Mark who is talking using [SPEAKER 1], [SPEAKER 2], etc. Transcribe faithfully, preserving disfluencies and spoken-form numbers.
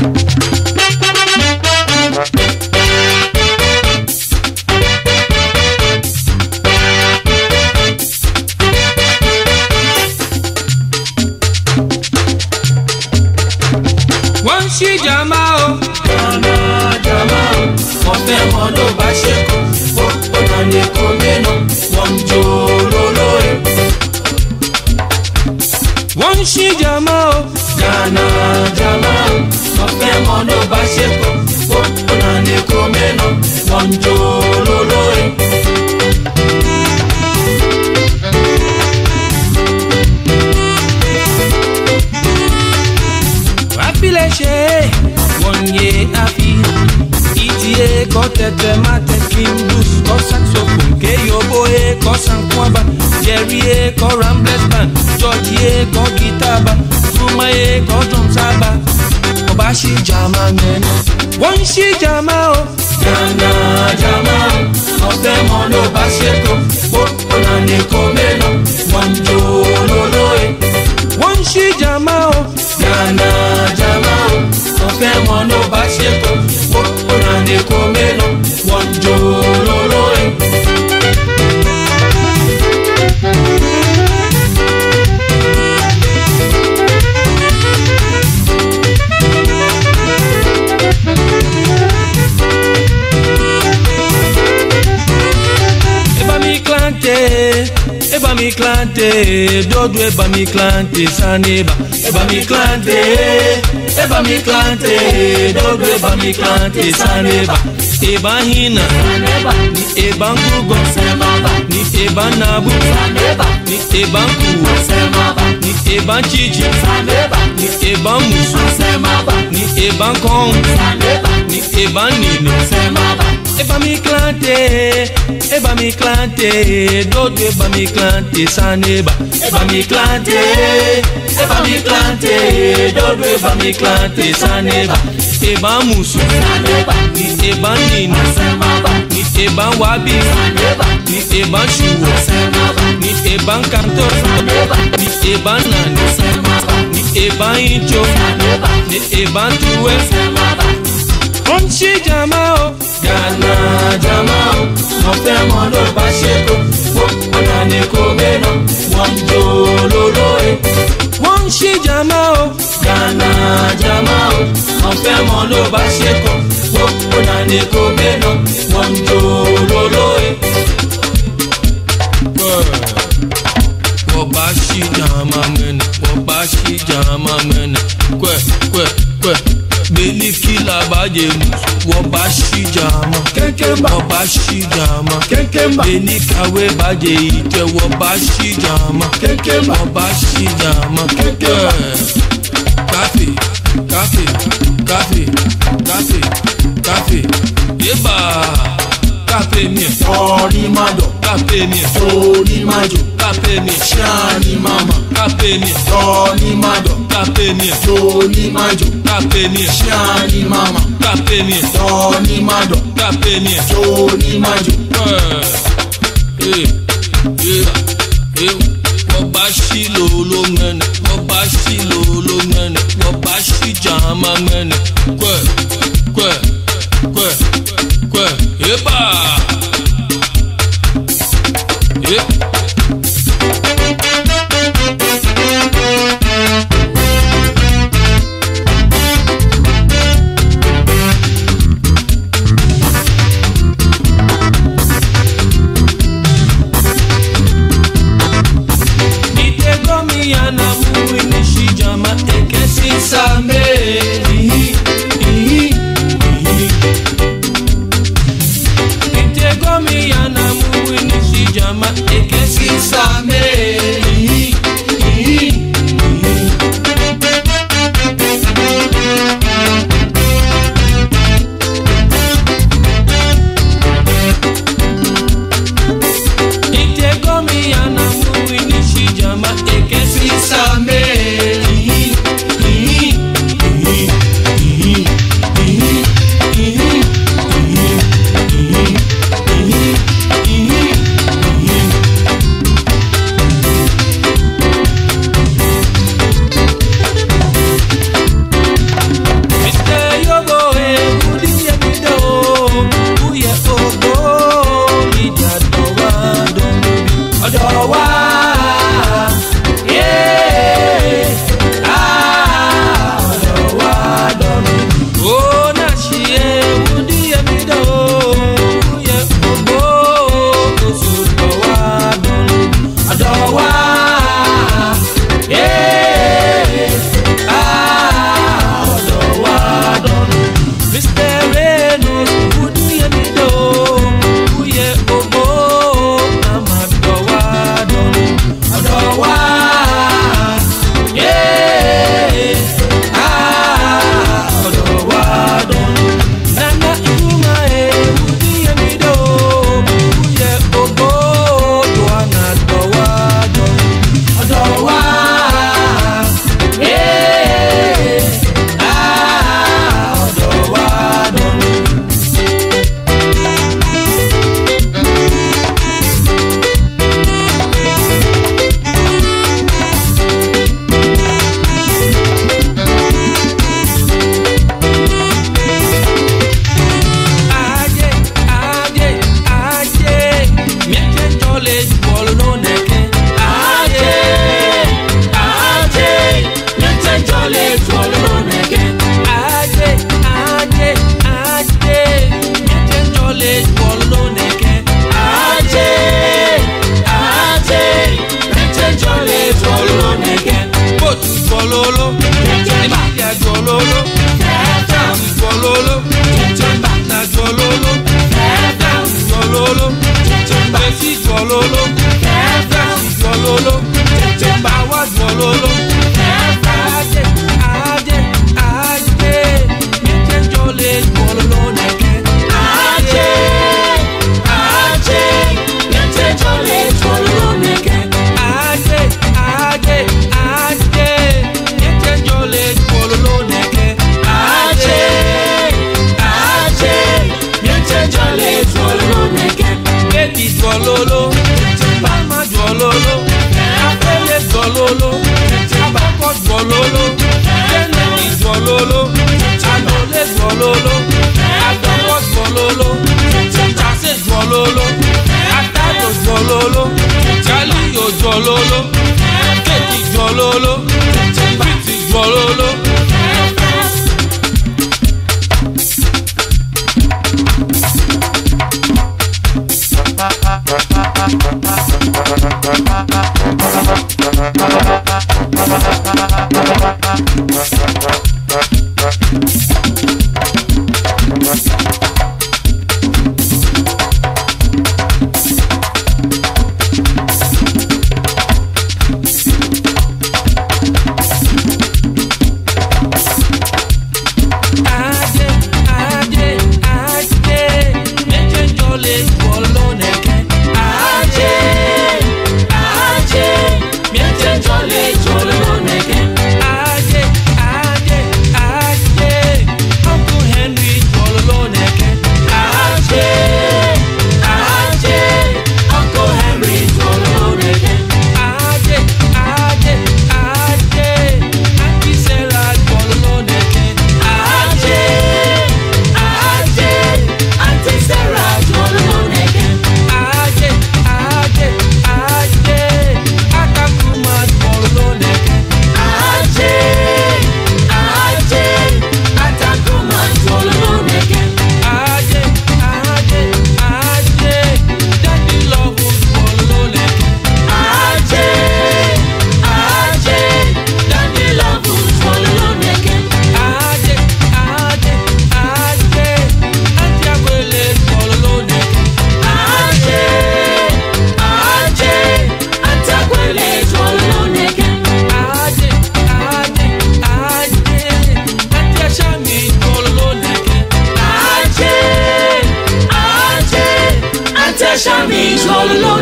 [SPEAKER 1] She Jama o, Jama Jama o, mo fẹ́ mọ ló bá ṣe kó, ó ọ̀nà ní kò mẹ́nu, wọ́n jó lóló ẹ̀. Wọ́n ṣí Jama o, Jama Jama o, mo fẹ́ mọ ló bá ṣe kó, ó ọ̀nà ní kò mẹ́nu, wọ́n jó lóló ẹ̀. One year afi, itie kotete mate kimbus, ko saxophone, ke yobo e ko sankwaba, Jerry e ko Rambell band, George e ko guitar ba, Nkrumah e ko drum saba, Obashi Jama men, one she Jama o, Jama Jama o, ofe mono basheko, o onane komeno, one jo lolo e, one she Jama o, Jama Jama o. Fẹ́ mọ ló bá ṣe kó, ó ọ̀nà ní kò mẹ́nu, wọ́n jó lóró ẹ̀. Eba mi klante, eba mi klante, dodo eba mi klante, saneba, eba mi klante. Eba mi klante, dodo eba mi klante, saneba. Eba hina, ni eba ngugo, ni eba nabu, ni eba nkuwa, ni eba chichi, ni eba musu, ni eba kong, ni eba nino. Eba mi klante, eba mi klante, dodo eba mi klante, saneba. Eba mi klante, eba mi klante, dodo eba mi klante, saneba. Eba musu, ni eba nino, ni eba wabi, ni eba shuwo, ni eba kanto, ni eba nani, ni eba incho, ni eba tuwe. Onchi Jama o, Jama Jama o, mo fẹ́ mọ ló bá ṣe kó, ó ọ̀nà ní kò mẹ́nu, wọ́n jó lóró ẹ̀. Wọ́n ṣí Jama o, Jama Jama o, mo fẹ́ mọ ló bá ṣe kó, ó ọ̀nà ní kò mẹ́nu, wọ́n jó lóró ẹ̀. Wọ́n bá ṣí Jama mẹ́nu, wọ́n bá ṣí Jama mẹ́nu, kwẹ́ kwẹ́ kwẹ́. Beli kila baje wabashi Jama, wabashi Jama, beni kawe baje ite wabashi Jama, wabashi Jama. Kafe, kafe, kafe, kafe, kafe. Eba, kafe mi. Sorry mado, kafe mi. Sorry majo, kafe mi. Shani mama, kafe mi. Sorry mado, kafe mi. Sorry majo. Kapeni, Shani mama, Kapeni, Tony Mado, Kapeni, Tony Majo. Eh, eh, eh, Wabashi lolo ngene, Wabashi lolo ngene, Wabashi Jama ngene. Kwe, kwe, kwe, kwe, eba. Eh. Ite Dzorwulu, Adamo Dzorwulu, Chase Dzorwulu, Atado Dzorwulu, Charlie Dzorwulu, Keti Dzorwulu, Fritz Dzorwulu. All alone.